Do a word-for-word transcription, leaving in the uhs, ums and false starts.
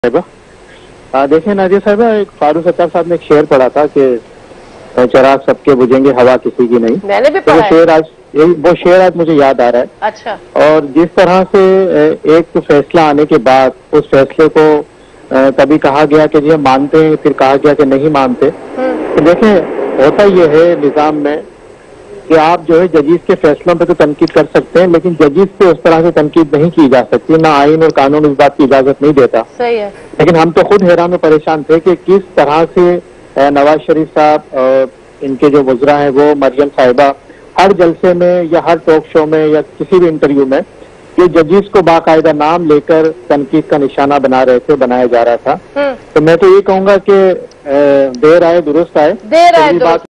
साहिबा देखिए नाजिया साहिबा, एक फारूक सत्तार साहब ने एक शेर पढ़ा था कि चिराग सबके बुझेंगे हवा किसी की नहीं। मैंने भी तो पढ़ा वो शेर आज वो शेर आज मुझे याद आ रहा है। अच्छा। और जिस तरह से एक तो फैसला आने के बाद उस फैसले को कभी कहा गया कि जी हम मानते हैं, फिर कहा गया कि नहीं मानते। तो देखें, होता ये है निजाम में कि आप जो है जजीज के फैसलों पे तो तनकीद कर सकते हैं, लेकिन जजीज पे उस तरह से तनकीद नहीं की जा सकती, ना आइन और कानून इस बात की इजाजत नहीं देता। सही है। लेकिन हम तो खुद हैरान और परेशान थे कि किस तरह से नवाज शरीफ साहब और इनके जो वज़रा हैं वो मरियम साहिबा हर जलसे में या हर टॉक शो में या किसी भी इंटरव्यू में ये जजीज को बाकायदा नाम लेकर तनकीद का निशाना बना रहे थे, बनाया जा रहा था। तो मैं तो ये कहूंगा कि देर आए दुरुस्त आए। देर आए दुरुस्त।